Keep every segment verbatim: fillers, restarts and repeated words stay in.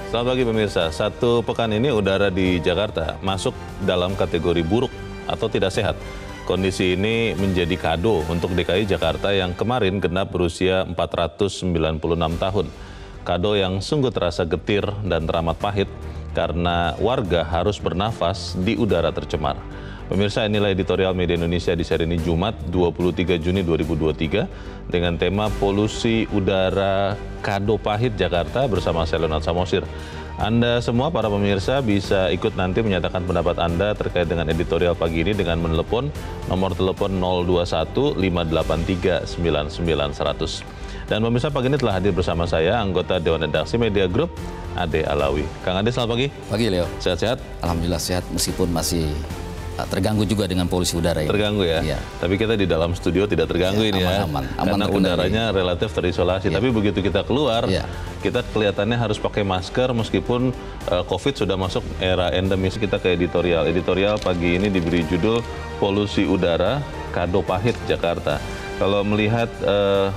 Selamat pagi pemirsa. Satu pekan ini udara di Jakarta masuk dalam kategori buruk atau tidak sehat. Kondisi ini menjadi kado untuk D K I Jakarta yang kemarin genap berusia empat ratus sembilan puluh enam tahun. Kado yang sungguh terasa getir dan teramat pahit karena warga harus bernafas di udara tercemar. Pemirsa, inilah editorial Media Indonesia di seri ini Jumat dua puluh tiga Juni dua ribu dua puluh tiga dengan tema Polusi Udara Kado Pahit Jakarta bersama saya Leonard Samosir. Anda semua para pemirsa bisa ikut nanti menyatakan pendapat Anda terkait dengan editorial pagi ini dengan menelepon nomor telepon nol dua satu lima delapan tiga sembilan sembilan seratus. Dan pemirsa, pagi ini telah hadir bersama saya anggota Dewan Redaksi Media Group Ade Alawi. Kang Ade, selamat pagi. Pagi Leo. Sehat-sehat? Alhamdulillah sehat meskipun masih terganggu juga dengan polusi udara ya. Terganggu ya? Iya. Tapi kita di dalam studio tidak terganggu ya, ini aman, ya. Aman, aman. Karena udaranya relatif terisolasi. Ya. Tapi begitu kita keluar, ya, kita kelihatannya harus pakai masker meskipun uh, COVID sudah masuk era endemis. Kita ke editorial. Editorial pagi ini diberi judul Polusi Udara Kado Pahit Jakarta. Kalau melihat uh,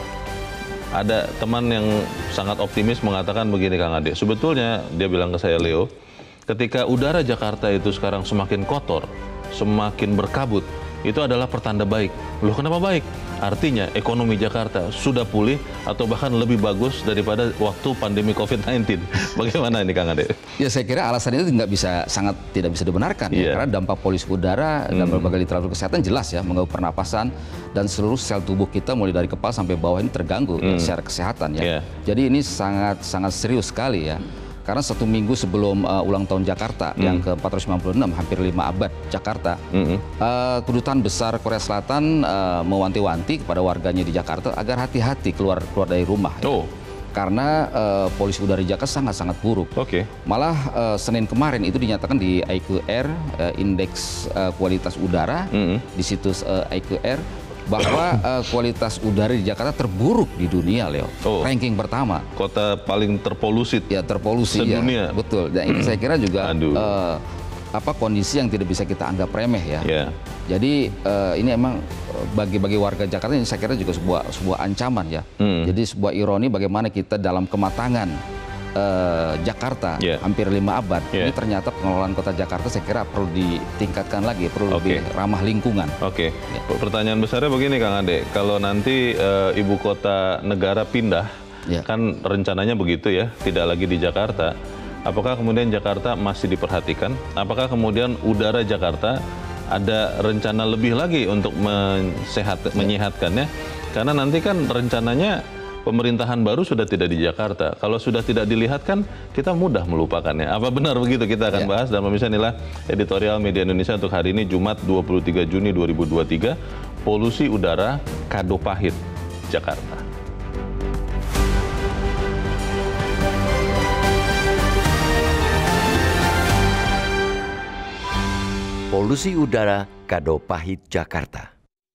ada teman yang sangat optimis mengatakan begini Kang Ade. Sebetulnya dia bilang ke saya, Leo, ketika udara Jakarta itu sekarang semakin kotor, semakin berkabut, itu adalah pertanda baik. Loh, kenapa baik? Artinya ekonomi Jakarta sudah pulih atau bahkan lebih bagus daripada waktu pandemi COVID sembilan belas. Bagaimana ini Kang Ade? Ya, saya kira alasan itu nggak bisa, sangat tidak bisa dibenarkan. Yeah. Ya, karena dampak polusi udara hmm. dan berbagai literatur kesehatan jelas ya, mengganggu pernapasan dan seluruh sel tubuh kita mulai dari kepala sampai bawah ini terganggu hmm. ya, secara kesehatan ya. Yeah. Jadi ini sangat sangat serius sekali ya. Karena satu minggu sebelum uh, ulang tahun Jakarta mm. yang ke empat ratus sembilan puluh enam, hampir lima abad Jakarta, mm-hmm. uh, Kedutaan Besar Korea Selatan uh, mewanti-wanti kepada warganya di Jakarta agar hati-hati keluar keluar dari rumah. Oh. Ya. Karena uh, polusi udara di Jakarta sangat-sangat buruk. Oke. Okay. Malah uh, Senin kemarin itu dinyatakan di I Q R, uh, Indeks uh, Kualitas Udara, mm-hmm. di situs uh, I Q R, bahwa uh, kualitas udara di Jakarta terburuk di dunia, Leo. Oh. Ranking pertama. Kota paling terpolusi. Ya, terpolusi sedunia. Ya. Betul. Dan ini saya kira juga uh, apa kondisi yang tidak bisa kita anggap remeh ya. Yeah. Jadi uh, ini emang bagi-bagi warga Jakarta ini saya kira juga sebuah sebuah ancaman ya. Mm. Jadi sebuah ironi bagaimana kita dalam kematangan Uh, Jakarta yeah. hampir lima abad, yeah. ini ternyata pengelolaan kota Jakarta saya kira perlu ditingkatkan lagi, perlu okay. lebih ramah lingkungan. Oke. Okay. Yeah. Pertanyaan besarnya begini Kang Ade, kalau nanti uh, ibu kota negara pindah, yeah. kan rencananya begitu ya, tidak lagi di Jakarta. Apakah kemudian Jakarta masih diperhatikan? Apakah kemudian udara Jakarta ada rencana lebih lagi untuk mensehat, yeah. menyehatkannya? Karena nanti kan rencananya pemerintahan baru sudah tidak di Jakarta. Kalau sudah tidak dilihat kan kita mudah melupakannya. Apa benar begitu? Kita akan ya. bahas. Dan pemirsa, inilah editorial Media Indonesia untuk hari ini Jumat dua puluh tiga Juni dua ribu dua puluh tiga. Polusi udara kado pahit Jakarta. Polusi udara kado pahit Jakarta.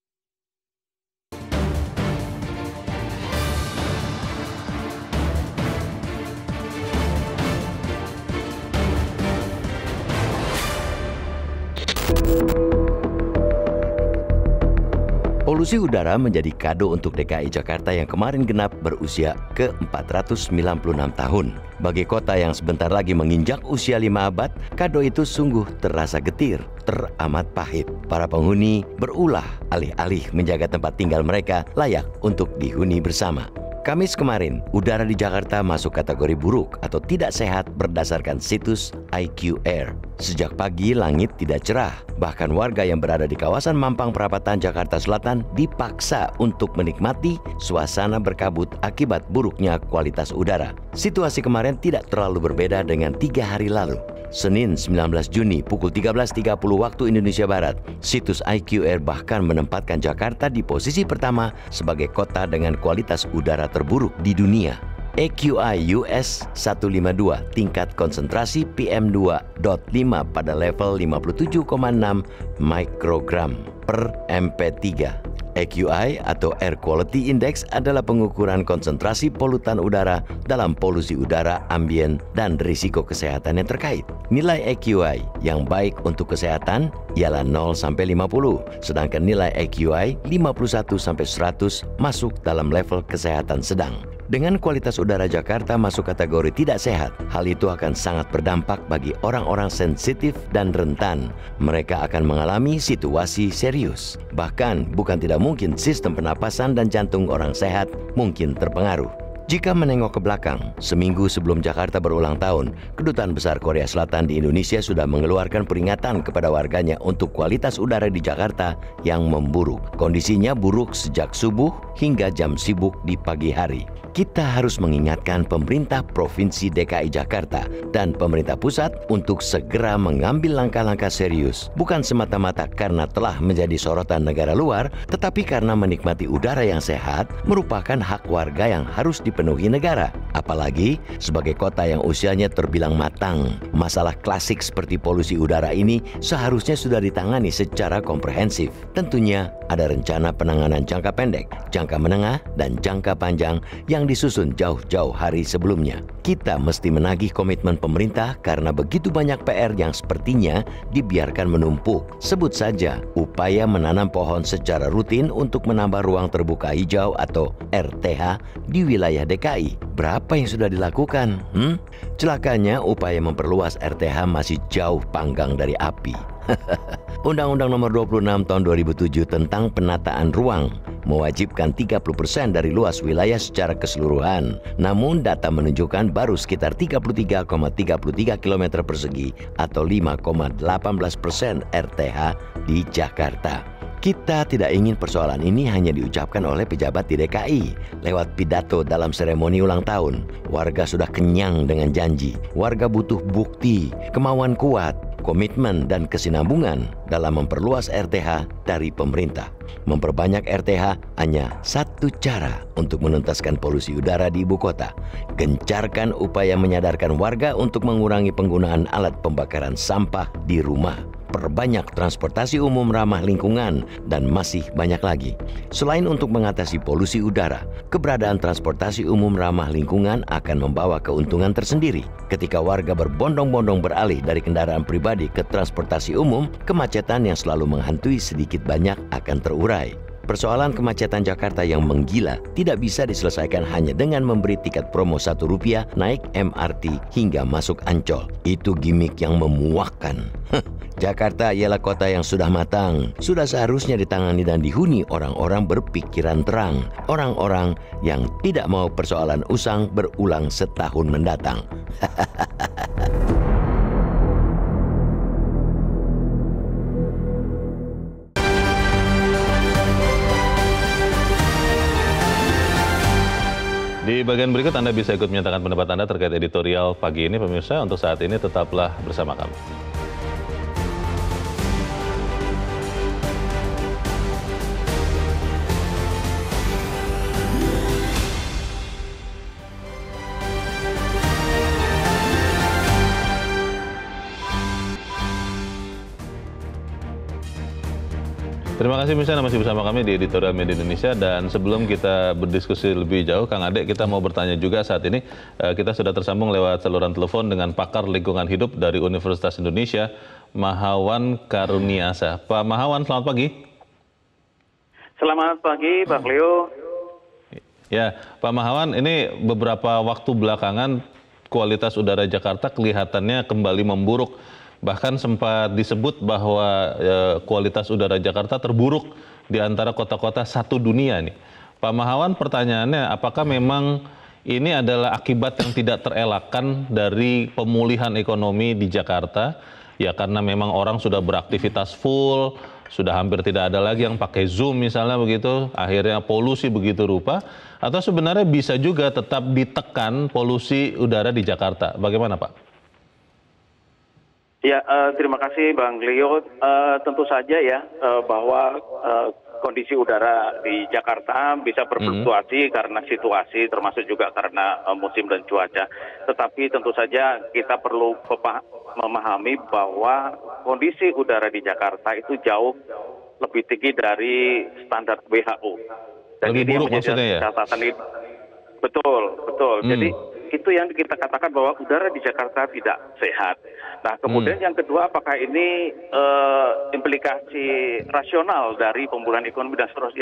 Polusi udara menjadi kado untuk D K I Jakarta yang kemarin genap berusia ke empat ratus sembilan puluh enam tahun. Bagi kota yang sebentar lagi menginjak usia lima abad, kado itu sungguh terasa getir, teramat pahit. Para penghuni berulah alih-alih menjaga tempat tinggal mereka layak untuk dihuni bersama. Kamis kemarin, udara di Jakarta masuk kategori buruk atau tidak sehat berdasarkan situs I Q R. Sejak pagi, langit tidak cerah. Bahkan warga yang berada di kawasan Mampang Perapatan, Jakarta Selatan dipaksa untuk menikmati suasana berkabut akibat buruknya kualitas udara. Situasi kemarin tidak terlalu berbeda dengan tiga hari lalu. Senin sembilan belas Juni pukul tiga belas tiga puluh waktu Indonesia Barat, situs I Q R bahkan menempatkan Jakarta di posisi pertama sebagai kota dengan kualitas udara terburuk di dunia. A Q I U S seratus lima puluh dua, tingkat konsentrasi P M dua koma lima pada level lima puluh tujuh koma enam mikrogram per M P tiga. A Q I atau Air Quality Index adalah pengukuran konsentrasi polutan udara dalam polusi udara ambien dan risiko kesehatan yang terkait. Nilai A Q I yang baik untuk kesehatan ialah nol sampai lima puluh, sedangkan nilai A Q I lima puluh satu sampai seratus masuk dalam level kesehatan sedang. Dengan kualitas udara Jakarta masuk kategori tidak sehat, hal itu akan sangat berdampak bagi orang-orang sensitif dan rentan. Mereka akan mengalami situasi serius. Bahkan bukan tidak mungkin sistem pernapasan dan jantung orang sehat mungkin terpengaruh. Jika menengok ke belakang, seminggu sebelum Jakarta berulang tahun, Kedutaan Besar Korea Selatan di Indonesia sudah mengeluarkan peringatan kepada warganya untuk kualitas udara di Jakarta yang memburuk. Kondisinya buruk sejak subuh hingga jam sibuk di pagi hari. Kita harus mengingatkan pemerintah Provinsi D K I Jakarta dan pemerintah pusat untuk segera mengambil langkah-langkah serius. Bukan semata-mata karena telah menjadi sorotan negara luar, tetapi karena menikmati udara yang sehat merupakan hak warga yang harus dipenuhi negara. Apalagi sebagai kota yang usianya terbilang matang, masalah klasik seperti polusi udara ini seharusnya sudah ditangani secara komprehensif. Tentunya ada rencana penanganan jangka pendek, jangka menengah, dan jangka panjang yang disusun jauh-jauh hari sebelumnya. Kita mesti menagih komitmen pemerintah karena begitu banyak P R yang sepertinya dibiarkan menumpuk. Sebut saja upaya menanam pohon secara rutin untuk menambah ruang terbuka hijau atau R T H di wilayah D K I. Berapa yang sudah dilakukan? Hmm? Celakanya upaya memperluas R T H masih jauh panggang dari api. Undang-Undang Nomor dua puluh enam Tahun dua ribu tujuh tentang penataan ruang mewajibkan tiga puluh persen dari luas wilayah secara keseluruhan. Namun data menunjukkan baru sekitar tiga puluh tiga koma tiga tiga kilometer persegi atau lima koma satu delapan persen R T H di Jakarta. Kita tidak ingin persoalan ini hanya diucapkan oleh pejabat di D K I lewat pidato dalam seremoni ulang tahun. Warga sudah kenyang dengan janji. Warga butuh bukti, kemauan kuat, komitmen dan kesinambungan dalam memperluas R T H dari pemerintah. Memperbanyak R T H hanya satu cara untuk menuntaskan polusi udara di ibu kota. Gencarkan upaya menyadarkan warga untuk mengurangi penggunaan alat pembakaran sampah di rumah. Perbanyak transportasi umum ramah lingkungan, dan masih banyak lagi. Selain untuk mengatasi polusi udara, keberadaan transportasi umum ramah lingkungan akan membawa keuntungan tersendiri. Ketika warga berbondong-bondong beralih dari kendaraan pribadi ke transportasi umum, kemacetan yang selalu menghantui sedikit banyak akan terurai. Persoalan kemacetan Jakarta yang menggila tidak bisa diselesaikan hanya dengan memberi tiket promo satu rupiah naik M R T hingga masuk Ancol. Itu gimmick yang memuakkan. Jakarta ialah kota yang sudah matang, sudah seharusnya ditangani dan dihuni orang-orang berpikiran terang, orang-orang yang tidak mau persoalan usang berulang setahun mendatang. Di bagian berikut Anda bisa ikut menyatakan pendapat Anda terkait editorial pagi ini. Pemirsa, untuk saat ini tetaplah bersama kami. Terima kasih misalnya masih bersama kami di Editorial Media Indonesia, dan sebelum kita berdiskusi lebih jauh, Kang Ade, kita mau bertanya juga saat ini. Kita sudah tersambung lewat saluran telepon dengan pakar lingkungan hidup dari Universitas Indonesia, Mahawan Karuniasa. Pak Mahawan, selamat pagi. Selamat pagi, Pak Leo. Ya, Pak Mahawan, ini beberapa waktu belakangan kualitas udara Jakarta kelihatannya kembali memburuk. Bahkan sempat disebut bahwa e, kualitas udara Jakarta terburuk di antara kota-kota satu dunia nih. Pak Mahawan, pertanyaannya, apakah memang ini adalah akibat yang tidak terelakkan dari pemulihan ekonomi di Jakarta? Ya karena memang orang sudah beraktivitas full, sudah hampir tidak ada lagi yang pakai Zoom misalnya begitu, akhirnya polusi begitu rupa. Atau sebenarnya bisa juga tetap ditekan polusi udara di Jakarta? Bagaimana Pak? Ya, uh, terima kasih Bang Leo. Uh, tentu saja ya uh, bahwa uh, kondisi udara di Jakarta bisa berfluktuasi mm-hmm. karena situasi, termasuk juga karena uh, musim dan cuaca. Tetapi tentu saja kita perlu memahami bahwa kondisi udara di Jakarta itu jauh lebih tinggi dari standar W H O. Dan lebih ini buruk maksudnya ya? Catatan itu. Betul, betul. Mm. Jadi itu yang kita katakan bahwa udara di Jakarta tidak sehat. Nah, kemudian hmm. yang kedua, apakah ini uh, implikasi rasional dari pemulihan ekonomi dan seterusnya?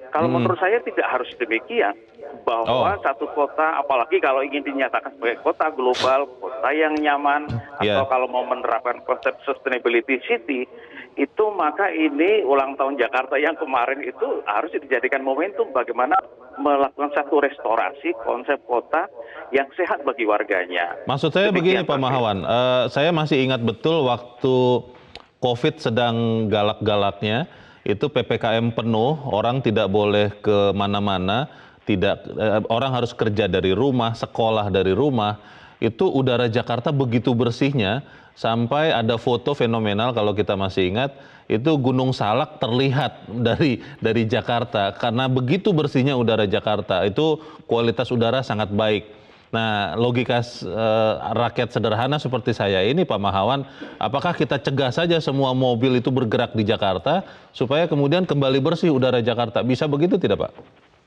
Kalau Hmm. menurut saya tidak harus demikian, bahwa Oh. satu kota, apalagi kalau ingin dinyatakan sebagai kota global, kota yang nyaman, Yeah. atau kalau mau menerapkan konsep sustainability city, itu maka ini ulang tahun Jakarta yang kemarin itu harus dijadikan momentum bagaimana melakukan satu restorasi konsep kota yang sehat bagi warganya. Maksud saya begini Demikian, Pak Pak Mahawan, eh, saya masih ingat betul waktu COVID sedang galak-galaknya, itu P P K M penuh, orang tidak boleh ke mana-mana, tidak eh, orang harus kerja dari rumah, sekolah dari rumah. Itu udara Jakarta begitu bersihnya, sampai ada foto fenomenal kalau kita masih ingat, itu Gunung Salak terlihat dari dari Jakarta karena begitu bersihnya udara Jakarta. Itu kualitas udara sangat baik. Nah, logika eh, rakyat sederhana seperti saya ini Pak Mahawan, apakah kita cegah saja semua mobil itu bergerak di Jakarta supaya kemudian kembali bersih udara Jakarta? Bisa begitu tidak Pak?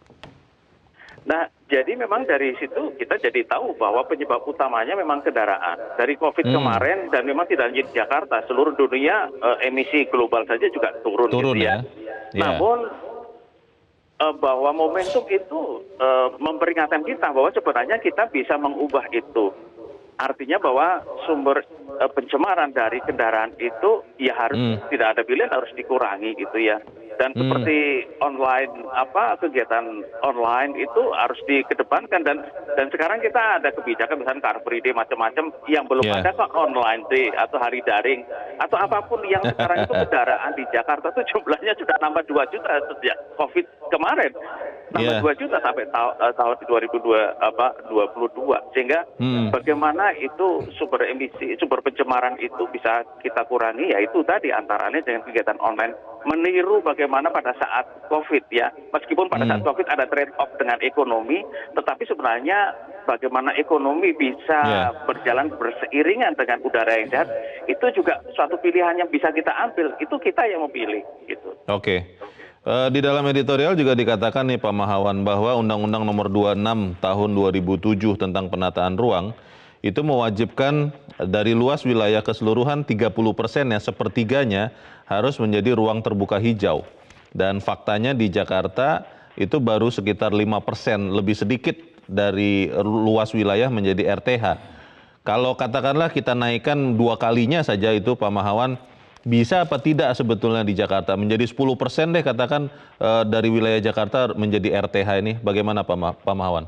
Nah, jadi memang dari situ kita jadi tahu bahwa penyebab utamanya memang kendaraan. Dari COVID Hmm. kemarin, dan memang tidak hanya di Jakarta, seluruh dunia eh, emisi global saja juga turun, Turun gitu ya. ya. Ya. Namun eh, bahwa momentum itu eh, memperingatkan kita bahwa sebenarnya kita bisa mengubah itu. Artinya bahwa sumber eh, pencemaran dari kendaraan itu ya harus Hmm. tidak ada pilihan, harus dikurangi gitu ya. Dan Hmm. seperti online apa kegiatan online itu harus dikedepankan, dan dan sekarang kita ada kebijakan misalnya Car Free Day macam-macam yang belum Yeah. ada kok, online day atau hari daring atau apapun yang sekarang itu kendaraan di Jakarta itu jumlahnya sudah nambah dua juta sejak COVID kemarin. Nambah Yeah. dua juta sampai ta- eh, tahun dua ribu dua puluh dua, sehingga Hmm. bagaimana itu sumber emisi, sumber pencemaran itu bisa kita kurangi, yaitu tadi antara lain dengan kegiatan online, meniru bagaimana pada saat COVID ya, meskipun pada saat Hmm. COVID ada trade off dengan ekonomi, tetapi sebenarnya bagaimana ekonomi bisa Yeah. berjalan berseiringan dengan udara yang sehat, itu juga suatu pilihan yang bisa kita ambil, itu kita yang memilih gitu. Oke. Eh, di dalam editorial juga dikatakan nih Pak Mahawan bahwa Undang-Undang Nomor dua puluh enam Tahun dua ribu tujuh tentang penataan ruang itu mewajibkan dari luas wilayah keseluruhan tiga puluh persen ya, sepertiganya harus menjadi ruang terbuka hijau. Dan faktanya di Jakarta itu baru sekitar lima persen, lebih sedikit dari luas wilayah menjadi R T H. Kalau katakanlah kita naikkan dua kalinya saja itu Pak Mahawan, bisa apa tidak sebetulnya di Jakarta menjadi sepuluh persen deh katakan eh, dari wilayah Jakarta menjadi R T H ini, bagaimana Pak, Ma Pak Mahawan?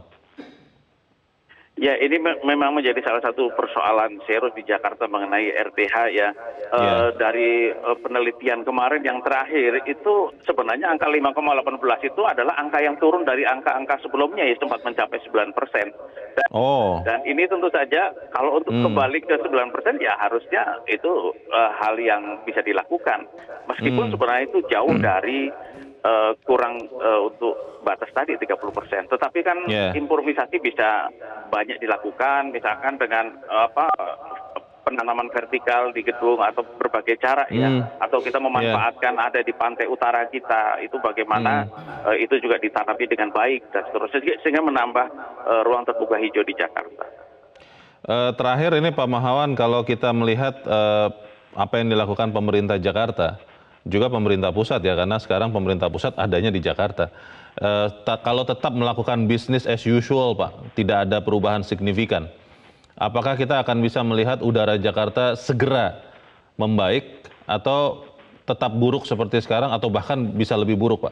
Ya, ini me memang menjadi salah satu persoalan serius di Jakarta mengenai R T H ya. E, Ya. Dari e, penelitian kemarin yang terakhir itu sebenarnya angka lima koma delapan belas itu adalah angka yang turun dari angka-angka sebelumnya ya, sempat mencapai sembilan persen. Dan, Oh. dan ini tentu saja kalau untuk Hmm. kembali ke sembilan persen ya harusnya itu e, hal yang bisa dilakukan. Meskipun Hmm. sebenarnya itu jauh dari Uh, kurang uh, untuk batas tadi tiga puluh persen. Tetapi kan Yeah. improvisasi bisa banyak dilakukan, misalkan dengan uh, apa penanaman vertikal di gedung atau berbagai cara ya, Hmm. atau kita memanfaatkan ada di pantai utara kita, itu bagaimana uh, itu juga ditanapi dengan baik dan seterusnya, sehingga menambah uh, ruang terbuka hijau di Jakarta. Eh, terakhir ini Pak Mahawan, kalau kita melihat eh, apa yang dilakukan pemerintah Jakarta, juga pemerintah pusat ya, karena sekarang pemerintah pusat adanya di Jakarta. Eh, ta kalau tetap melakukan bisnis as usual Pak, tidak ada perubahan signifikan, apakah kita akan bisa melihat udara Jakarta segera membaik atau tetap buruk seperti sekarang atau bahkan bisa lebih buruk Pak?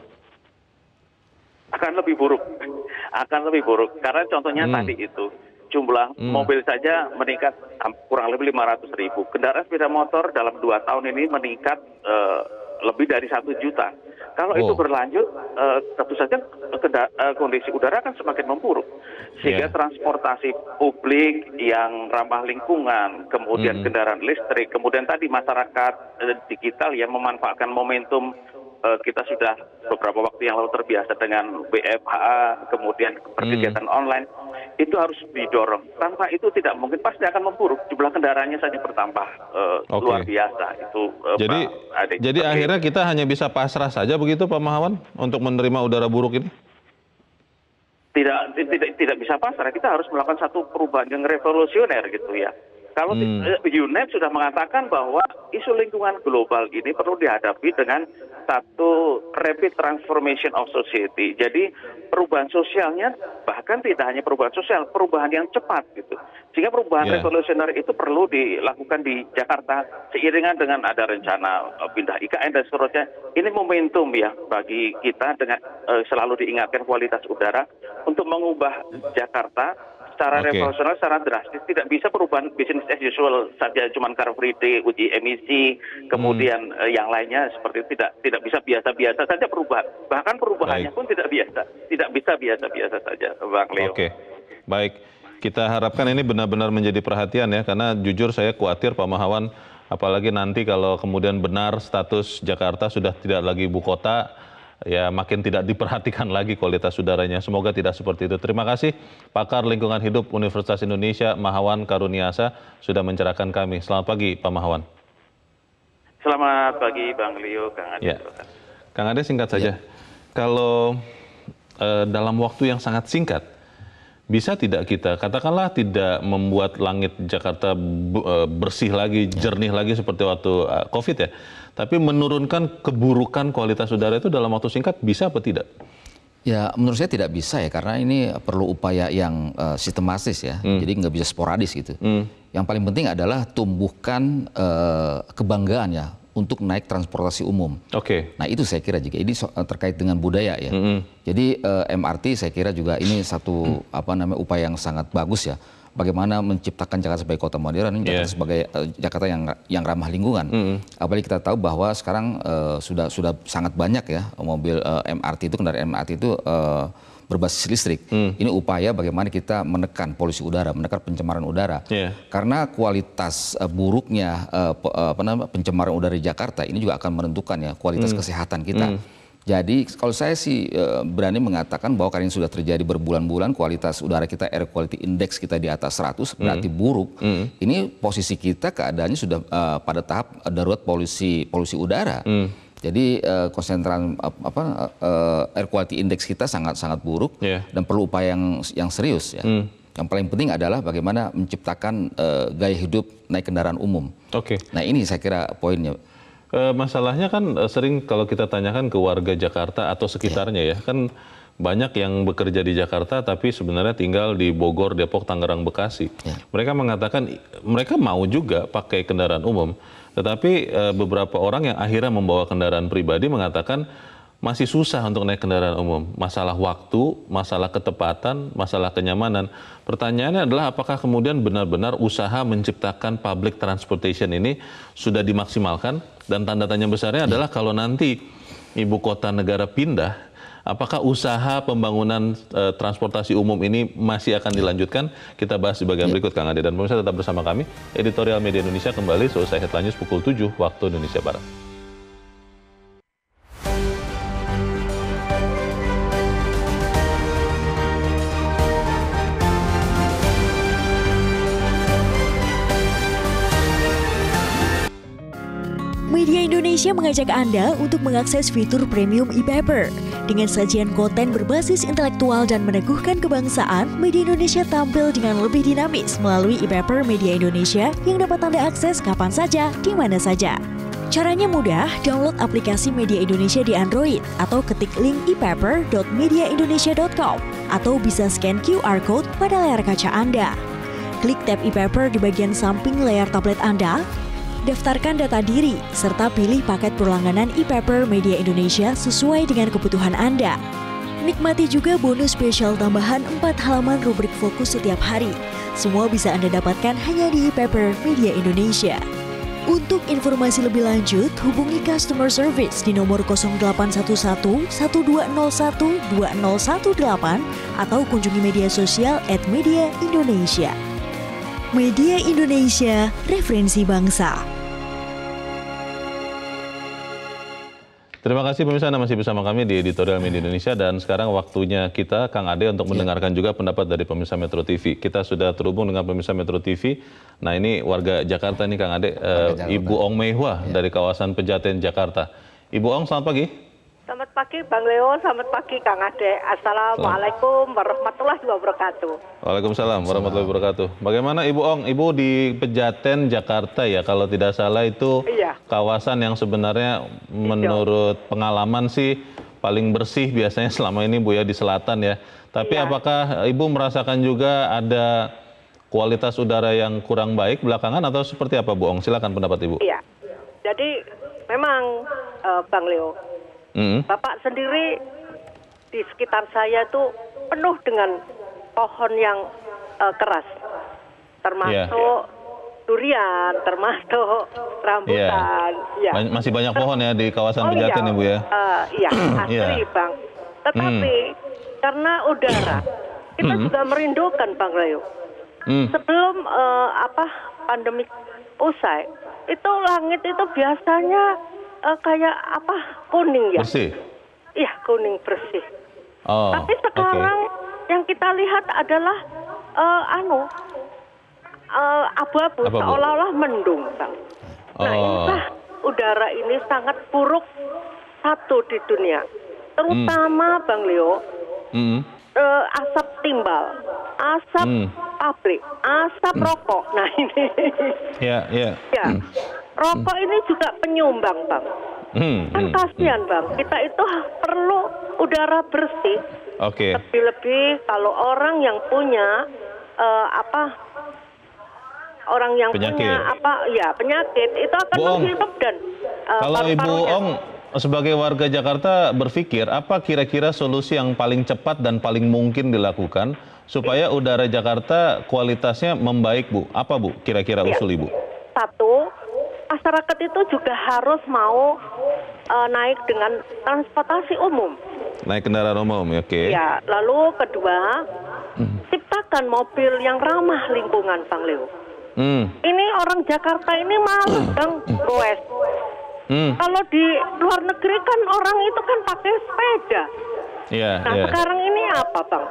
Akan lebih buruk, akan lebih buruk, karena contohnya Hmm. tadi itu jumlah Hmm. mobil saja meningkat kurang lebih lima ratus ribu. Kendaraan sepeda motor dalam dua tahun ini meningkat eh, lebih dari satu juta. Kalau Oh. itu berlanjut, eh, tentu saja kenda- eh, kondisi udara akan semakin memburuk. Sehingga Yeah. transportasi publik yang ramah lingkungan, kemudian Mm-mm. kendaraan listrik, kemudian tadi masyarakat eh, digital yang memanfaatkan momentum. Eh, kita sudah beberapa waktu yang lalu terbiasa dengan W F H, kemudian kegiatan online, itu harus didorong. Tanpa itu tidak mungkin, pasti akan memburuk. Jumlah kendaraannya saja bertambah eh, Oke. luar biasa. Itu eh, Jadi, Pak Ade. jadi Tapi akhirnya kita hanya bisa pasrah saja begitu Pak Mahawan untuk menerima udara buruk ini? tidak tidak tidak bisa pasrah. Kita harus melakukan satu perubahan yang revolusioner gitu ya. Kalau hmm. U N E P sudah mengatakan bahwa isu lingkungan global ini perlu dihadapi dengan satu rapid transformation of society. Jadi perubahan sosialnya bahkan tidak hanya perubahan sosial, perubahan yang cepat gitu. Sehingga perubahan yeah. revolusioner itu perlu dilakukan di Jakarta seiringan dengan ada rencana uh, pindah I K N dan seterusnya. Ini momentum ya bagi kita dengan uh, selalu diingatkan kualitas udara untuk mengubah Jakarta secara okay. revolusioner, secara drastis. Tidak bisa perubahan business as usual saja, cuman car free day, uji emisi, kemudian hmm. uh, yang lainnya seperti itu tidak tidak bisa biasa-biasa saja perubahan. Bahkan perubahannya Baik. pun tidak biasa, tidak bisa biasa-biasa saja, Bang Leo. Oke, okay. Baik. Kita harapkan ini benar-benar menjadi perhatian ya, karena jujur saya khawatir Pak Mahawan, apalagi nanti kalau kemudian benar status Jakarta sudah tidak lagi ibu kota, ya makin tidak diperhatikan lagi kualitas udaranya. Semoga tidak seperti itu. Terima kasih Pakar Lingkungan Hidup Universitas Indonesia Mahawan Karuniasa sudah mencerahkan kami. Selamat pagi Pak Mahawan. Selamat pagi Bang Leo, Kang Ade. Ya. Kang Ade singkat saja, ya. Kalau eh, dalam waktu yang sangat singkat, bisa tidak kita, katakanlah tidak membuat langit Jakarta bersih lagi, jernih lagi seperti waktu COVID ya, tapi menurunkan keburukan kualitas udara itu dalam waktu singkat, bisa apa tidak? Ya, menurut saya tidak bisa ya, karena ini perlu upaya yang uh, sistematis ya, hmm. jadi nggak bisa sporadis gitu. Hmm. Yang paling penting adalah tumbuhkan uh, kebanggaan ya, untuk naik transportasi umum. Oke. Okay. Nah itu saya kira juga ini so, terkait dengan budaya ya. Mm-hmm. Jadi uh, M R T saya kira juga ini satu mm. apa namanya upaya yang sangat bagus ya. Bagaimana menciptakan Jakarta sebagai kota modern, Jakarta yeah. sebagai uh, Jakarta yang yang ramah lingkungan. Mm-hmm. Apalagi kita tahu bahwa sekarang uh, sudah sudah sangat banyak ya mobil uh, M R T itu, kendaraan M R T itu uh, berbasis listrik. Hmm. Ini upaya bagaimana kita menekan polusi udara, menekan pencemaran udara. Yeah. Karena kualitas uh, buruknya uh, pe, uh, apa namanya, pencemaran udara di Jakarta ini juga akan menentukan ya kualitas hmm. kesehatan kita. Hmm. Jadi kalau saya sih uh, berani mengatakan bahwa karena ini sudah terjadi berbulan-bulan, kualitas udara kita, air quality index kita di atas seratus, berarti hmm. buruk. Hmm. Ini posisi kita keadaannya sudah uh, pada tahap darurat polusi polusi udara. Hmm. Jadi uh, konsentrasi apa uh, air quality index kita sangat sangat buruk yeah. dan perlu upaya yang yang serius ya. Mm. Yang paling penting adalah bagaimana menciptakan uh, gaya hidup naik kendaraan umum. Oke. Okay. Nah ini saya kira poinnya. Uh, masalahnya kan uh, sering kalau kita tanyakan ke warga Jakarta atau sekitarnya yeah. ya kan banyak yang bekerja di Jakarta tapi sebenarnya tinggal di Bogor, Depok, Tangerang, Bekasi. Yeah. Mereka mengatakan mereka mau juga pakai kendaraan umum. Tetapi e, beberapa orang yang akhirnya membawa kendaraan pribadi mengatakan masih susah untuk naik kendaraan umum. Masalah waktu, masalah ketepatan, masalah kenyamanan. Pertanyaannya adalah apakah kemudian benar-benar usaha menciptakan public transportation ini sudah dimaksimalkan? Dan tanda tanya besarnya adalah kalau nanti ibu kota negara pindah, apakah usaha pembangunan uh, transportasi umum ini masih akan dilanjutkan? Kita bahas di bagian ya. berikut, Kang Ade. Dan pemirsa tetap bersama kami. Editorial Media Indonesia kembali selesai Headline News pukul tujuh waktu Indonesia Barat. Media Indonesia mengajak Anda untuk mengakses fitur premium e-paper. Dengan sajian konten berbasis intelektual dan meneguhkan kebangsaan, Media Indonesia tampil dengan lebih dinamis melalui e-paper Media Indonesia yang dapat Anda akses kapan saja, di mana saja. Caranya mudah, download aplikasi Media Indonesia di Android atau ketik link e paper dot media indonesia dot com atau bisa scan Q R code pada layar kaca Anda. Klik tab e-paper di bagian samping layar tablet Anda. Daftarkan data diri, serta pilih paket perlangganan e-paper Media Indonesia sesuai dengan kebutuhan Anda. Nikmati juga bonus spesial tambahan empat halaman rubrik fokus setiap hari. Semua bisa Anda dapatkan hanya di e-paper Media Indonesia. Untuk informasi lebih lanjut, hubungi customer service di nomor nol delapan satu satu, satu dua nol satu, dua nol satu delapan atau kunjungi media sosial at Media Indonesia. Media Indonesia, referensi bangsa. Terima kasih pemirsa, Anda masih bersama kami di Editorial Media Indonesia dan sekarang waktunya kita, Kang Ade, untuk mendengarkan juga pendapat dari pemirsa Metro T V. Kita sudah terhubung dengan pemirsa Metro T V. Nah ini warga Jakarta nih Kang Ade, uh, Ibu Ong Meihua ya. dari kawasan Pejaten, Jakarta. Ibu Ong, selamat pagi. Selamat pagi Bang Leo, selamat pagi Kang Ade. Assalamualaikum warahmatullahi wabarakatuh. Waalaikumsalam warahmatullahi wabarakatuh. Bagaimana Ibu Ong? Ibu di Pejaten, Jakarta ya, kalau tidak salah itu iya. kawasan yang sebenarnya menurut pengalaman sih paling bersih biasanya selama ini Bu ya di selatan ya. Tapi iya. apakah Ibu merasakan juga ada kualitas udara yang kurang baik belakangan atau seperti apa Bu Ong? Silakan pendapat Ibu. Iya, jadi memang uh, Bang Leo, Mm-hmm. Bapak sendiri di sekitar saya itu penuh dengan pohon yang uh, keras, termasuk yeah. durian, termasuk rambutan. Yeah. Ya. Masih banyak pohon ya di kawasan oh, Pejaten, iya. Ibu ya? Uh, iya, asli yeah. Bang. Tetapi mm. karena udara, kita mm. juga merindukan Bang Leo. Mm. Sebelum uh, apa pandemi usai, itu langit itu biasanya Uh, kayak apa kuning ya? Bersih. Iya kuning bersih. Oh, tapi sekarang okay. yang kita lihat adalah uh, anu uh, abu-abu seolah-olah mendung, Bang. Nah, Oh. ini udara ini sangat buruk satu di dunia, terutama mm. Bang Leo. Mm. Uh, asap timbal, asap mm. pabrik, asap mm. rokok. Nah ini. Ya, ya. Ya. Rokok ini juga penyumbang, Bang. Hmm, kan hmm, kasihan, hmm. Bang. Kita itu perlu udara bersih. Oke. Okay. Lebih-lebih kalau orang yang punya uh, apa, orang yang penyakit. punya apa, ya penyakit itu akan menghirup dan. Uh, kalau Ibu Ong sebagai warga Jakarta berpikir apa kira-kira solusi yang paling cepat dan paling mungkin dilakukan supaya udara Jakarta kualitasnya membaik, Bu? Apa Bu? Kira-kira usul ya. Ibu? Satu. Masyarakat itu juga harus mau uh, naik dengan transportasi umum. Naik kendaraan umum, oke. Okay. Ya, lalu kedua, hmm. ciptakan mobil yang ramah lingkungan, Bang Leo. Hmm. Ini orang Jakarta ini malas, Bang, goes. Hmm. Kalau di luar negeri kan orang itu kan pakai sepeda. Yeah, nah, yeah. sekarang ini apa, Bang?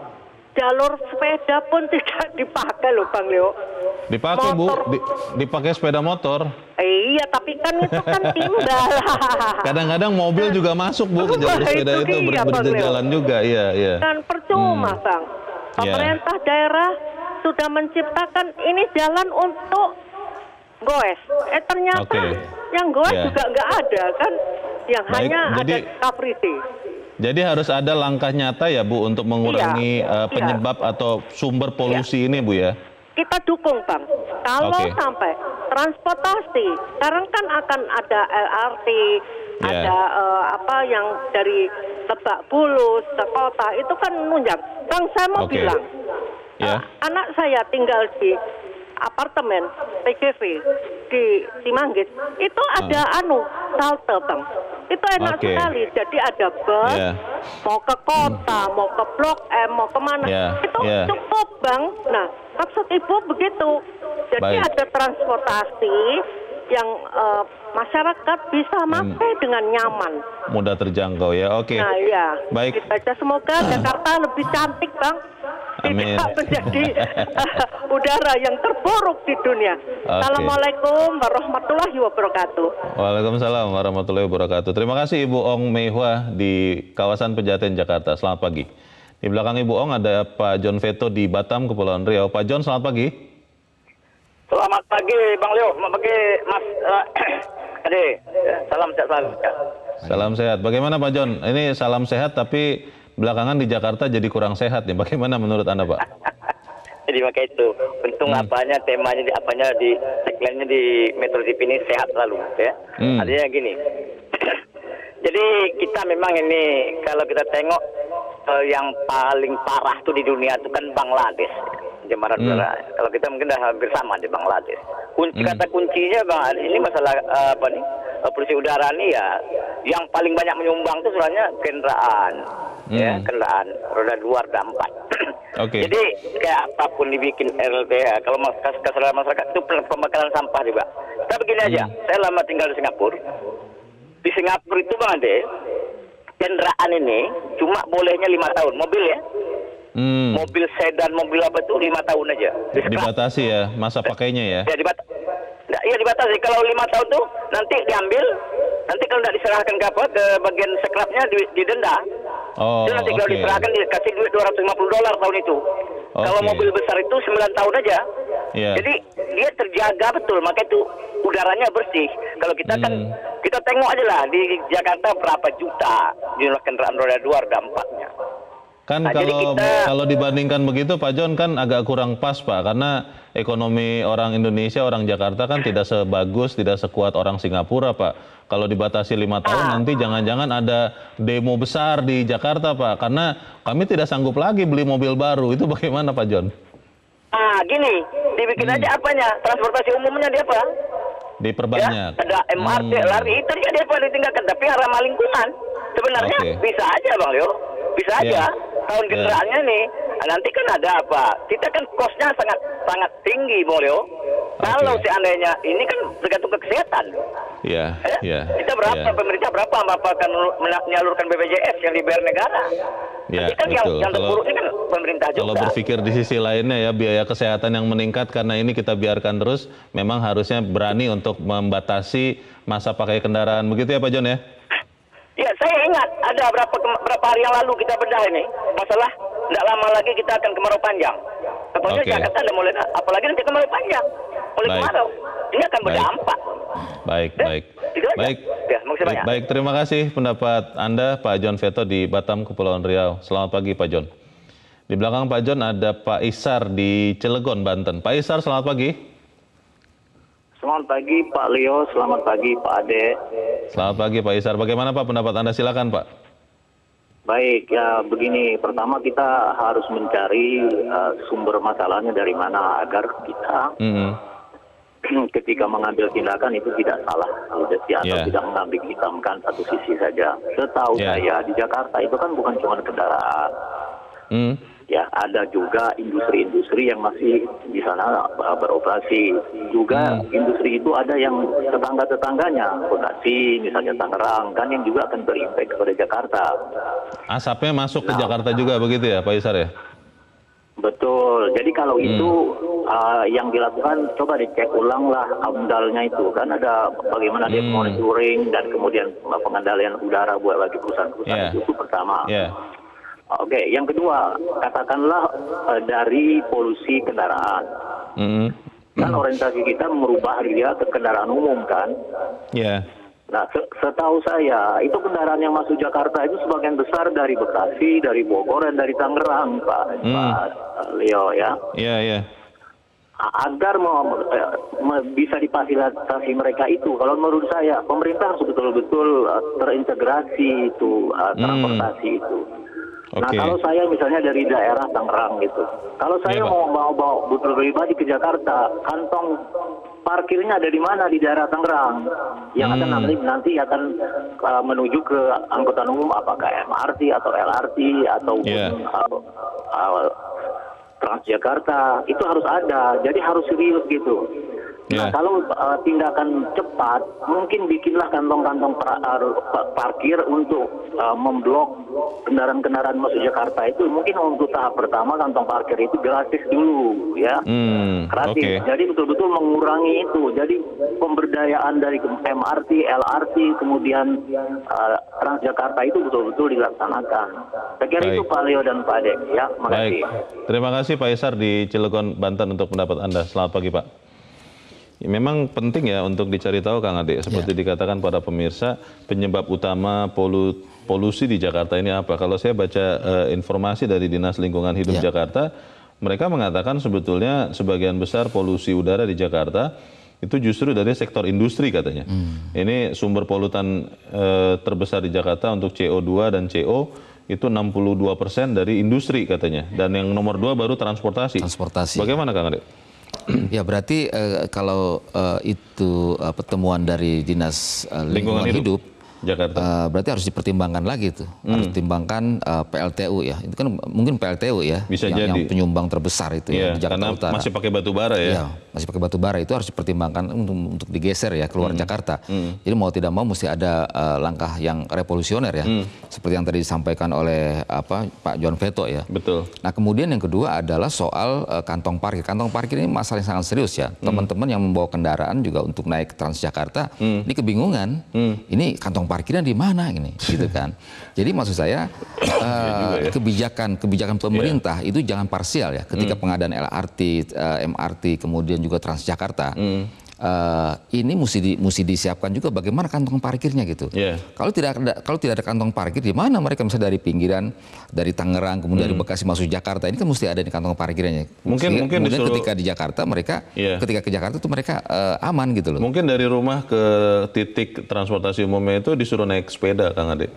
Jalur sepeda pun tidak dipakai loh, Bang Leo. Dipakai motor. Bu, Di, dipakai sepeda motor. Iya, tapi kan itu kan timbal. Kadang-kadang mobil juga masuk Bu ke jalur sepeda itu, itu ber, berjalan juga, iya, iya. Dan percuma, hmm. Bang. Pemerintah yeah. daerah sudah menciptakan ini jalan untuk goes. Eh ternyata okay. yang goes yeah. juga nggak ada kan, yang Baik, hanya jadi, ada car free day. Jadi harus ada langkah nyata ya Bu untuk mengurangi iya, uh, penyebab iya. atau sumber polusi iya. ini Bu ya? Kita dukung Bang. Kalau okay. sampai transportasi, sekarang kan akan ada L R T, yeah. ada uh, apa yang dari Lebak Bulus ke kota, itu kan menunjang. Bang saya mau okay. bilang, yeah. uh, anak saya tinggal di apartemen P J V di Cimanggis, itu ada uh. anu halte Bang. Itu enak okay. sekali. Jadi ada bus, yeah. mau ke kota, hmm. mau ke Blok M, mau kemana, yeah. itu yeah. cukup Bang. Nah, maksud Ibu begitu. Jadi Baik. ada transportasi yang uh, masyarakat bisa pakai hmm. dengan nyaman. Mudah terjangkau ya, oke. Okay. Nah ya, Baik. kita semoga Jakarta lebih cantik Bang. Amin. Tidak menjadi uh, udara yang terburuk di dunia. Okay. Assalamualaikum warahmatullahi wabarakatuh. Waalaikumsalam warahmatullahi wabarakatuh. Terima kasih Ibu Ong Meihua di kawasan Pejaten, Jakarta. Selamat pagi. Di belakang Ibu Ong ada Pak John Veto di Batam, Kepulauan Riau. Pak John, selamat pagi. Selamat pagi Bang Leo. Selamat pagi Mas uh, Ade. Salam sehat selalu. Salam sehat. Bagaimana Pak John? Ini salam sehat tapi belakangan di Jakarta jadi kurang sehat nih. Bagaimana menurut Anda, Pak? Jadi makanya itu, untung hmm. apanya, temanya, di apanya di tagline-nya di Metro T V ini sehat selalu, ya. Hmm. Artinya gini. Jadi kita memang ini kalau kita tengok uh, yang paling parah tuh di dunia itu kan Bangladesh, pencemaran hmm. udara. Kalau kita mungkin dah hampir sama di Bangladesh. Kunci hmm. kata kuncinya Bang, ini masalah uh, apa nih? Polusi udara nih ya, yang paling banyak menyumbang itu sebenarnya kendaraan, hmm. ya kendaraan roda dua, roda empat. Okay. Jadi kayak apapun dibikin R L T H, kalau kesadaran masyarakat itu pembakaran sampah juga. Tapi begini aja, hmm. saya lama tinggal di Singapura. Di Singapura itu Bang Ade, kendaraan ini cuma bolehnya lima tahun, mobil ya. Hmm. Mobil sedan, mobil apa itu lima tahun aja. Dibatasi ya masa pakainya ya? Ya dibat, ya dibatasi. Kalau lima tahun tuh nanti diambil, Nanti kalau tidak diserahkan ke apa ke bagian sekrapnya didenda. Oh, itu nanti kalau okay. diserahkan dikasih duit dua ratus lima puluh dolar tahun itu. Okay. Kalau mobil besar itu sembilan tahun aja. Yeah. Jadi dia terjaga betul, maka itu udaranya bersih. Kalau kita hmm. kan kita tengok aja lah di Jakarta berapa juta jumlah kendaraan roda dua dampaknya. Kan nah, kalau kita, kalau dibandingkan begitu Pak John kan agak kurang pas Pak, karena ekonomi orang Indonesia, orang Jakarta kan tidak sebagus, tidak sekuat orang Singapura Pak. Kalau dibatasi lima tahun ah. nanti jangan-jangan ada demo besar di Jakarta Pak, karena kami tidak sanggup lagi beli mobil baru. Itu bagaimana Pak John? Ah gini, dibikin hmm. aja apanya, transportasi umumnya dia apa? Diperbanyak. Ya, ada M R T, hmm. lari, itu dia dia apa ditinggalkan, tapi ramah lingkungan. Sebenarnya okay. bisa aja Bang Leo, bisa yeah. aja. Tahun kendaraannya yeah. nih, nanti kan ada apa? Kita kan kosnya sangat sangat tinggi, Bang Leo. Okay. Kalau seandainya ini kan tergantung ke kesehatan. Iya. Yeah, eh? yeah, kita berapa? Yeah. Pemerintah berapa akan menyalurkan B P J S yang dibayar negara? Ya, kan yang, yang terburuk ini kan pemerintah juga. Kalau berpikir di sisi lainnya ya, biaya kesehatan yang meningkat karena ini kita biarkan terus, memang harusnya berani untuk membatasi masa pakai kendaraan. Begitu ya Pak John ya? Ya, saya ingat ada berapa berapa hari yang lalu kita bedah ini. Masalah tidak lama lagi kita akan kemarau panjang. Apalagi okay. Jakarta ada mulai, apalagi nanti kemarau panjang. Mulai baik. Kemarau. Ini akan berdampak. Baik, ya? baik. Baik. Ya, baik, baik, terima kasih pendapat Anda Pak John Veto di Batam, Kepulauan Riau. Selamat pagi Pak John. Di belakang Pak John ada Pak Isar di Cilegon, Banten. Pak Isar, selamat pagi. Selamat pagi Pak Leo, selamat pagi Pak Ade. Selamat pagi Pak Isar. Bagaimana Pak pendapat Anda? Silakan Pak. Baik, ya begini. Pertama kita harus mencari uh, sumber masalahnya dari mana agar kita mm-hmm. ketika mengambil tindakan itu tidak salah, atau yeah. tidak mengambil hitamkan satu sisi saja. Setahu yeah. saya di Jakarta itu kan bukan cuma kendaraan. Mm. Ya, ada juga industri-industri yang masih di sana beroperasi. Juga hmm. industri itu ada yang tetangga-tetangganya, Bekasi, misalnya Tangerang, kan yang juga akan berimpact kepada Jakarta. Asapnya masuk nah, ke Jakarta juga begitu ya, Pak Isar ya? Betul. Jadi kalau hmm. itu uh, yang dilakukan, coba dicek ulang lah amdalnya itu. Kan ada bagaimana dia hmm. monitoring dan kemudian pengendalian udara buat bagi perusahaan-perusahaan yeah. itu, itu pertama. Yeah. Oke, okay. Yang kedua, katakanlah uh, dari polusi kendaraan. Mm-hmm. Kan orientasi kita merubah dia ke kendaraan umum kan? Iya. Yeah. Nah, setahu saya, itu kendaraan yang masuk Jakarta itu sebagian besar dari Bekasi, dari Bogor, dan dari Tangerang, Pak, mm. Pak Leo ya. Iya, yeah, iya. Yeah. Agar mau, uh, bisa difasilitasi mereka itu, kalau menurut saya, pemerintah harus betul-betul uh, terintegrasi itu, uh, transportasi mm. itu. Nah okay. kalau saya misalnya dari daerah Tangerang gitu, kalau saya ya, mau bawa bawa butler pribadi ke Jakarta, kantong parkirnya ada di mana di daerah Tangerang, yang hmm. akan nanti nanti akan uh, menuju ke angkutan umum, apakah M R T atau L R T atau yeah. uh, uh, Transjakarta, itu harus ada, jadi harus serius gitu. Nah, yeah. kalau uh, tindakan cepat, mungkin bikinlah kantong-kantong pra, uh, parkir untuk uh, memblok kendaraan-kendaraan masuk Jakarta itu. Mungkin untuk tahap pertama kantong parkir itu gratis dulu, ya, mm, gratis. Okay. Jadi betul-betul mengurangi itu. Jadi pemberdayaan dari M R T, L R T, kemudian uh, Transjakarta itu betul-betul dilaksanakan. Saya kira itu Pak Leo dan Pak Ade. Ya, makasih. Baik. Terima kasih Pak Isar di Cilegon, Banten untuk pendapat Anda. Selamat pagi Pak. Ya, memang penting ya untuk dicari tahu Kang Ade, seperti ya. dikatakan pada pemirsa, penyebab utama polu, polusi di Jakarta ini apa? Kalau saya baca uh, informasi dari Dinas Lingkungan Hidup ya. Jakarta, mereka mengatakan sebetulnya sebagian besar polusi udara di Jakarta itu justru dari sektor industri katanya. Hmm. Ini sumber polutan uh, terbesar di Jakarta untuk C O dua dan C O itu enam puluh dua persen dari industri katanya. Dan yang nomor dua baru transportasi. Transportasi. Bagaimana Kang Ade? Ya berarti uh, kalau uh, itu uh, pertemuan dari Dinas uh, Lingkungan, Lingkungan Hidup, Hidup Jakarta. Uh, berarti harus dipertimbangkan lagi tuh, hmm. harus dipertimbangkan uh, P L T U ya. Itu kan mungkin P L T U ya, bisa yang, jadi. yang penyumbang terbesar itu ya, ya, di Jakarta karena Utara. Masih pakai batu bara ya. ya masih pakai batu bara, itu harus dipertimbangkan untuk, untuk digeser ya keluar hmm. Jakarta. Hmm. Jadi mau tidak mau mesti ada uh, langkah yang revolusioner ya, hmm. seperti yang tadi disampaikan oleh apa Pak John Veto ya. Betul. Nah kemudian yang kedua adalah soal uh, kantong parkir. Kantong parkir ini masalah yang sangat serius ya. Teman-teman hmm. yang membawa kendaraan juga untuk naik ke Transjakarta, hmm. ini kebingungan. Hmm. Ini kantong parkirnya di mana ini, gitu kan? Jadi maksud saya uh, ya. kebijakan kebijakan pemerintah yeah. itu jangan parsial ya. Ketika hmm. pengadaan L R T, uh, M R T, kemudian juga Transjakarta, hmm. uh, ini mesti di, mesti disiapkan juga bagaimana kantong parkirnya gitu. Yeah. Kalau tidak ada kalau tidak ada kantong parkir, di mana mereka misalnya dari pinggiran, dari Tangerang, kemudian hmm. dari Bekasi masuk Jakarta, ini kan mesti ada di kantong parkirnya. Mungkin Sehingga, mungkin kemudian disuruh, ketika di Jakarta mereka, yeah. ketika ke Jakarta itu mereka uh, aman gitu loh. Mungkin dari rumah ke titik transportasi umumnya itu disuruh naik sepeda, Kang Ade.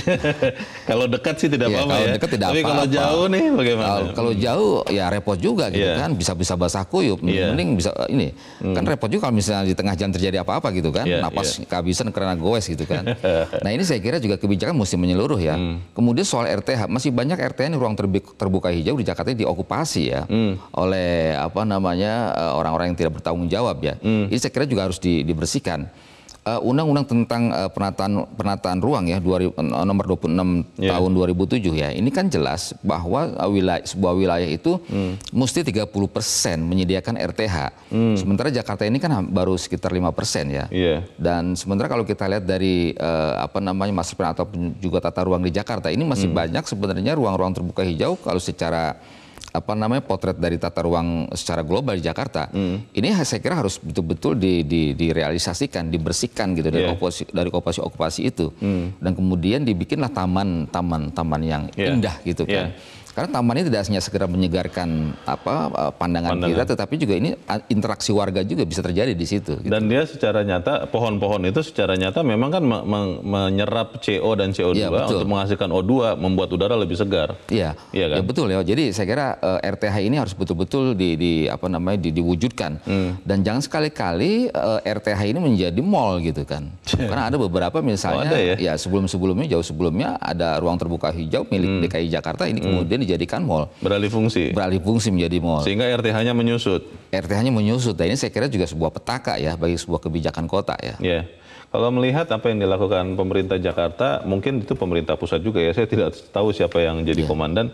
Kalau dekat sih tidak apa-apa ya. Dekat tidak Tapi apa-apa. kalau jauh nih bagaimana? Kalau, kalau jauh ya repot juga gitu yeah. kan. Bisa-bisa basah kuyup. Yeah. Mending bisa ini. Hmm. Kan repot juga kalau misalnya di tengah jalan terjadi apa-apa gitu kan. Yeah, napas yeah. kehabisan karena goes gitu kan. Nah ini saya kira juga kebijakan mesti menyeluruh ya. Hmm. Kemudian soal R T H, masih banyak R T H ini ruang terbuka hijau di Jakarta ini diokupasi ya. Hmm. Oleh apa namanya orang-orang yang tidak bertanggung jawab ya. Hmm. Ini saya kira juga harus di, dibersihkan. Undang-undang uh, tentang uh, penataan penataan ruang ya dua ribu, nomor dua puluh enam yeah. tahun dua ribu tujuh ya, ini kan jelas bahwa uh, wilayah, sebuah wilayah itu hmm. mesti tiga puluh persen menyediakan R T H. Hmm. Sementara Jakarta ini kan baru sekitar lima persen ya. Yeah. Dan sementara kalau kita lihat dari uh, apa namanya master plan atau juga tata ruang di Jakarta ini masih hmm. banyak sebenarnya ruang-ruang terbuka hijau kalau secara apa namanya potret dari tata ruang secara global di Jakarta, hmm. ini saya kira harus betul-betul di, di, direalisasikan, dibersihkan gitu dari yeah. okupasi dari okupasi-okupasi itu, hmm. dan kemudian dibikinlah taman-taman-taman yang yeah. indah gitu kan. Yeah. Karena taman ini tidak hanya segera menyegarkan apa pandangan, pandangan kita, tetapi juga ini interaksi warga juga bisa terjadi di situ. Gitu. Dan dia secara nyata, pohon-pohon itu secara nyata memang kan me me menyerap C O dan C O dua ya, untuk menghasilkan O dua, membuat udara lebih segar. Iya, iya kan? Ya, betul ya. Jadi saya kira uh, R T H ini harus betul-betul di, di apa namanya di, diwujudkan. Hmm. Dan jangan sekali-kali uh, R T H ini menjadi mall gitu kan. Karena ada beberapa misalnya, oh, ya, ya sebelum-sebelumnya jauh sebelumnya ada ruang terbuka hijau milik hmm. D K I Jakarta ini hmm. kemudian dijadikan mall. Beralih fungsi. Beralih fungsi menjadi mall. Sehingga R T H-nya menyusut. R T H-nya menyusut. Dan ini saya kira juga sebuah petaka ya bagi sebuah kebijakan kota ya. Yeah. Kalau melihat apa yang dilakukan pemerintah Jakarta, mungkin itu pemerintah pusat juga ya. Saya tidak tahu siapa yang jadi yeah. komandan.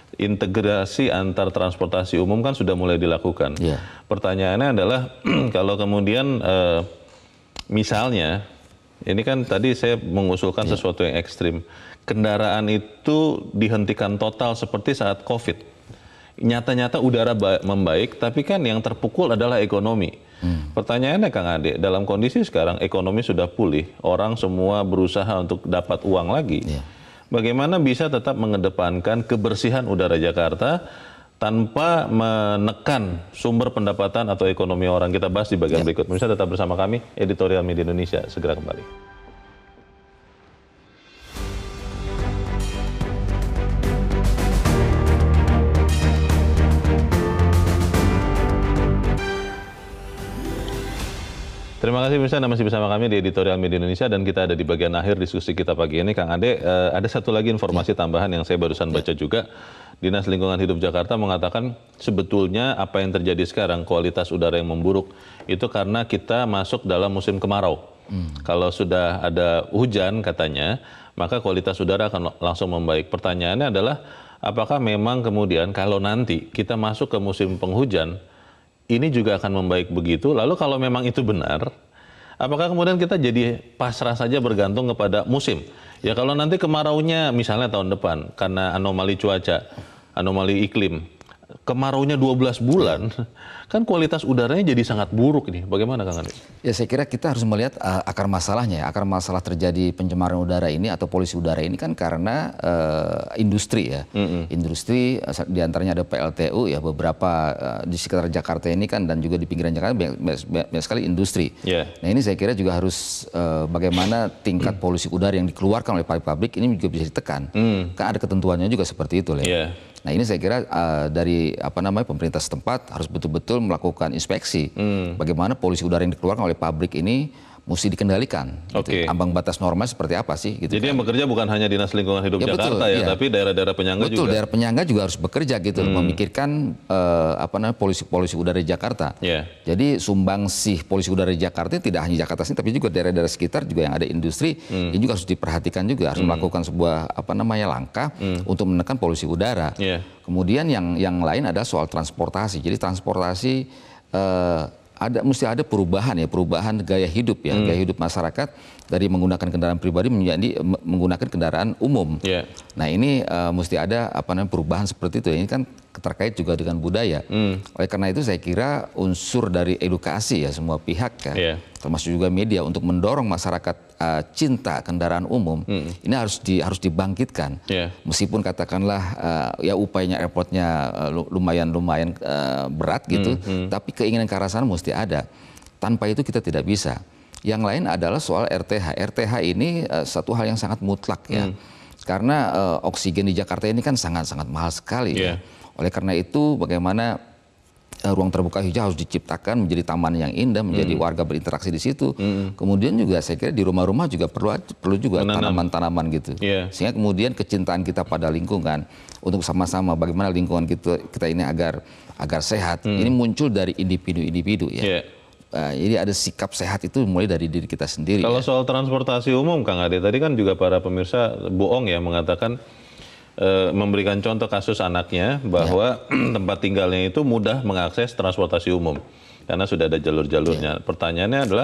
Integrasi antar transportasi umum kan sudah mulai dilakukan. Yeah. Pertanyaannya adalah kalau kemudian eh, misalnya, ini kan tadi saya mengusulkan yeah. sesuatu yang ekstrim. Kendaraan itu dihentikan total seperti saat COVID. Nyata-nyata udara membaik, tapi kan yang terpukul adalah ekonomi. Hmm. Pertanyaannya Kang Ade, dalam kondisi sekarang ekonomi sudah pulih, orang semua berusaha untuk dapat uang lagi. Yeah. Bagaimana bisa tetap mengedepankan kebersihan udara Jakarta tanpa menekan sumber pendapatan atau ekonomi orang? Kita bahas di bagian yeah. berikut. Bisa tetap bersama kami, Editorial Media Indonesia segera kembali. Terima kasih pemirsa, Anda masih bersama kami di Editorial Media Indonesia dan kita ada di bagian akhir diskusi kita pagi ini. Kang Ade, eh, ada satu lagi informasi ya. tambahan yang saya barusan baca juga. Dinas Lingkungan Hidup Jakarta mengatakan sebetulnya apa yang terjadi sekarang, kualitas udara yang memburuk, itu karena kita masuk dalam musim kemarau. Hmm. Kalau sudah ada hujan katanya, maka kualitas udara akan langsung membaik. Pertanyaannya adalah, apakah memang kemudian kalau nanti kita masuk ke musim penghujan, ini juga akan membaik begitu? Lalu kalau memang itu benar, apakah kemudian kita jadi pasrah saja bergantung kepada musim? Ya kalau nanti kemaraunya misalnya tahun depan, karena anomali cuaca, anomali iklim, kemaraunya dua belas bulan, kan kualitas udaranya jadi sangat buruk ini. Bagaimana Kang Ade? Ya saya kira kita harus melihat uh, akar masalahnya. Akar masalah terjadi pencemaran udara ini atau polusi udara ini kan karena uh, industri ya. Mm-hmm. Industri uh, diantaranya ada P L T U ya, beberapa uh, di sekitar Jakarta ini kan dan juga di pinggiran Jakarta banyak, banyak, banyak sekali industri. Yeah. Nah ini saya kira juga harus uh, bagaimana tingkat polusi udara yang dikeluarkan oleh pabrik-pabrik ini juga bisa ditekan. Mm. Kan ada ketentuannya juga seperti itu. Yeah. Nah ini saya kira uh, dari apa namanya pemerintah setempat harus betul-betul melakukan inspeksi hmm. bagaimana polusi udara yang dikeluarkan oleh pabrik ini mesti dikendalikan. Oke. Gitu. Ambang batas normal seperti apa sih? Gitu Jadi kan. yang bekerja bukan hanya Dinas Lingkungan Hidup Ya, Jakarta betul, ya, iya. tapi daerah-daerah penyangga Betul, juga. daerah penyangga juga harus bekerja gitu, Hmm. memikirkan eh, apa namanya polusi-polusi udara di Jakarta. Yeah. Jadi sumbangsih polusi udara di Jakarta tidak hanya Jakarta sini, tapi juga daerah-daerah sekitar juga yang ada industri, Hmm. ini juga harus diperhatikan juga, harus Hmm. melakukan sebuah apa namanya langkah Hmm. untuk menekan polusi udara. Yeah. Kemudian yang yang lain adalah soal transportasi. Jadi transportasi eh, ada mesti ada perubahan ya, perubahan gaya hidup ya, Hmm. gaya hidup masyarakat dari menggunakan kendaraan pribadi menjadi me- menggunakan kendaraan umum. Yeah. Nah ini uh, mesti ada apa namanya perubahan seperti itu. Ini kan terkait juga dengan budaya. Hmm. Oleh karena itu saya kira unsur dari edukasi ya semua pihak ya, Yeah. termasuk juga media untuk mendorong masyarakat uh, cinta kendaraan umum. Hmm. Ini harus di harus dibangkitkan. Yeah. Meskipun katakanlah uh, ya upayanya airportnya uh, lumayan lumayan uh, berat gitu, Hmm, hmm. tapi keinginan ke arah sana mesti ada. Tanpa itu kita tidak bisa. Yang lain adalah soal R T H. R T H ini uh, satu hal yang sangat mutlak ya. Hmm. Karena uh, oksigen di Jakarta ini kan sangat-sangat mahal sekali Yeah. ya. Oleh karena itu bagaimana uh, ruang terbuka hijau harus diciptakan menjadi taman yang indah, menjadi Hmm. warga berinteraksi di situ. Hmm. Kemudian juga saya kira di rumah-rumah juga perlu perlu juga Menanam. tanaman-tanaman gitu. Yeah. Sehingga kemudian kecintaan kita pada lingkungan untuk sama-sama bagaimana lingkungan kita kita ini agar agar sehat. Hmm. Ini muncul dari individu-individu ya. Yeah. Uh, jadi ada sikap sehat itu mulai dari diri kita sendiri. Kalau ya. soal transportasi umum, Kang Ade, tadi kan juga para pemirsa bohong ya mengatakan eh, memberikan contoh kasus anaknya bahwa Ya. tempat tinggalnya itu mudah mengakses transportasi umum karena sudah ada jalur-jalurnya. Ya. Pertanyaannya adalah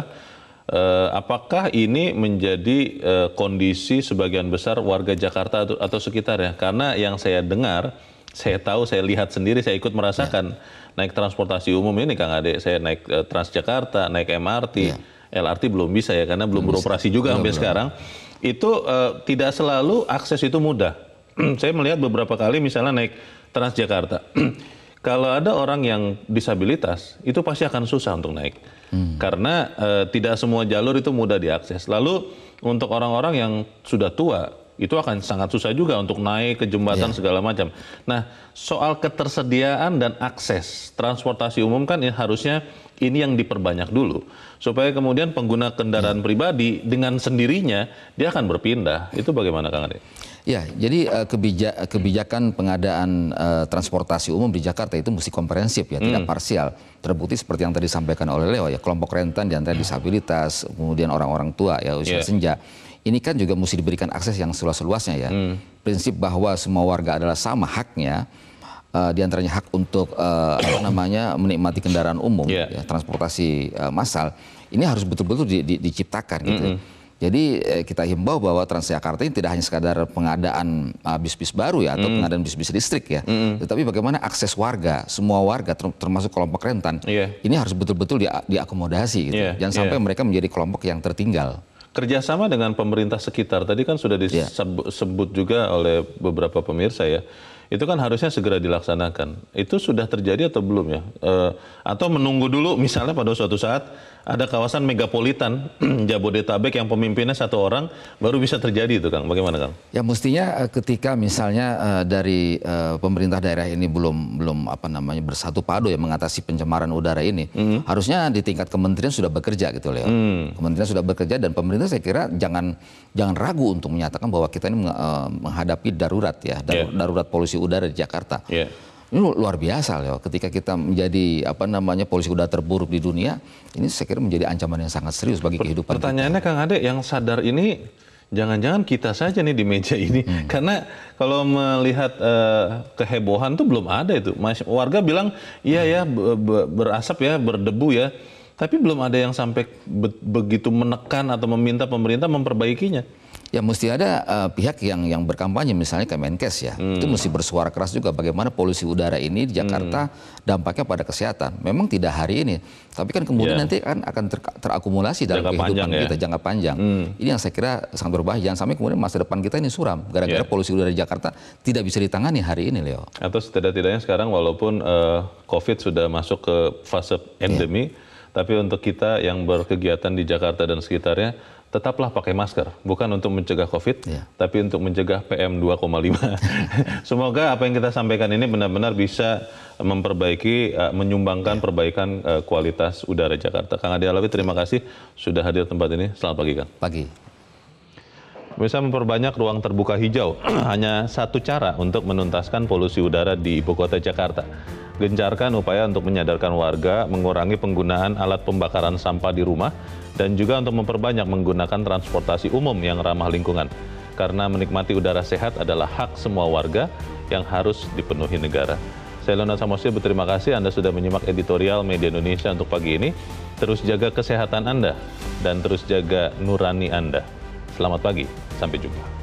eh, apakah ini menjadi eh, kondisi sebagian besar warga Jakarta atau, atau sekitarnya? Karena yang saya dengar, saya tahu, saya lihat sendiri, saya ikut merasakan naik transportasi umum ini, Kang Ade. Saya naik eh, Transjakarta, naik M R T, Ya. L R T belum bisa ya karena belum, Belum beroperasi bisa. juga Belum, sampai belum. sekarang. Itu eh, tidak selalu akses itu mudah. Saya melihat beberapa kali misalnya naik Transjakarta. Kalau ada orang yang disabilitas, itu pasti akan susah untuk naik. Hmm. Karena eh, tidak semua jalur itu mudah diakses. Lalu untuk orang-orang yang sudah tua, itu akan sangat susah juga untuk naik ke jembatan Ya. segala macam. Nah, soal ketersediaan dan akses transportasi umum kan ya, harusnya ini yang diperbanyak dulu. Supaya kemudian pengguna kendaraan pribadi dengan sendirinya, dia akan berpindah. Itu bagaimana, Kang Ade? Ya, jadi uh, kebija- kebijakan pengadaan uh, transportasi umum di Jakarta itu mesti komprehensif ya, tidak parsial. Terbukti seperti yang tadi disampaikan oleh Leo ya, kelompok rentan di antara disabilitas, kemudian orang-orang tua ya usia Yeah. senja. Ini kan juga mesti diberikan akses yang seluas-luasnya ya. Hmm. Prinsip bahwa semua warga adalah sama haknya, uh, di antaranya hak untuk uh, apa namanya menikmati kendaraan umum, Yeah. ya, transportasi uh, massal. Ini harus betul-betul di- di- diciptakan gitu. Mm-mm. Jadi eh, kita himbau bahwa Transjakarta ini tidak hanya sekadar pengadaan uh, bis-bis baru ya atau Mm. pengadaan bis-bis listrik ya, Mm-mm. tetapi bagaimana akses warga, semua warga ter- termasuk kelompok rentan, Iya. ini harus betul-betul dia- diakomodasi gitu. Iya, Jangan sampai iya. mereka menjadi kelompok yang tertinggal. Kerjasama dengan pemerintah sekitar, tadi kan sudah Ya. disebut juga oleh beberapa pemirsa ya, itu kan harusnya segera dilaksanakan. Itu sudah terjadi atau belum ya? Eh, atau menunggu dulu misalnya pada suatu saat ada kawasan megapolitan Jabodetabek yang pemimpinnya satu orang, baru bisa terjadi itu, Kang. Bagaimana, Kang? Ya mestinya eh, ketika misalnya eh, dari eh, pemerintah daerah ini belum belum apa namanya bersatu padu ya mengatasi pencemaran udara ini, harusnya di tingkat kementerian sudah bekerja gitu Leo. Hmm. Kementerian sudah bekerja dan pemerintah saya kira jangan jangan ragu untuk menyatakan bahwa kita ini meng- eh, menghadapi darurat ya, daru- Yeah. darurat polusi udara di Jakarta. Ya. Ini luar biasa Leo, ketika kita menjadi apa namanya polusi udara terburuk di dunia, ini saya kira menjadi ancaman yang sangat serius bagi kehidupan kita. Pertanyaannya, Kang Ade, yang sadar ini jangan-jangan kita saja nih di meja ini, Hmm. karena kalau melihat eh, kehebohan tuh belum ada itu. Mas- Warga bilang iya ya be- be- berasap ya, berdebu ya, tapi belum ada yang sampai be- begitu menekan atau meminta pemerintah memperbaikinya. Ya mesti ada uh, pihak yang yang berkampanye misalnya Kemenkes ya, Hmm. itu mesti bersuara keras juga bagaimana polusi udara ini di Jakarta dampaknya pada kesehatan. Memang tidak hari ini, tapi kan kemudian Ya. nanti kan akan ter- terakumulasi dalam Jangka kehidupan panjang ya. kita jangka panjang. Hmm. Ini yang saya kira sangat berbahaya. Jangan sampai kemudian masa depan kita ini suram gara-gara Ya. polusi udara di Jakarta tidak bisa ditangani hari ini, Leo. Atau setidak-tidaknya sekarang walaupun eh, COVID sudah masuk ke fase endemi, tapi untuk kita yang berkegiatan di Jakarta dan sekitarnya, tetaplah pakai masker, bukan untuk mencegah COVID, ya. tapi untuk mencegah P M dua koma lima. Semoga apa yang kita sampaikan ini benar-benar bisa memperbaiki, uh, menyumbangkan ya. perbaikan uh, kualitas udara Jakarta. Kang Adi Alawi, terima kasih sudah hadir tempat ini. Selamat pagi, Kang. Pagi. Bisa memperbanyak ruang terbuka hijau, hanya satu cara untuk menuntaskan polusi udara di ibu kota Jakarta. Gencarkan upaya untuk menyadarkan warga mengurangi penggunaan alat pembakaran sampah di rumah dan juga untuk memperbanyak menggunakan transportasi umum yang ramah lingkungan. Karena menikmati udara sehat adalah hak semua warga yang harus dipenuhi negara. Saya Leonard Samosir berterima kasih Anda sudah menyimak editorial Media Indonesia untuk pagi ini. Terus jaga kesehatan Anda dan terus jaga nurani Anda. Selamat pagi, sampai jumpa.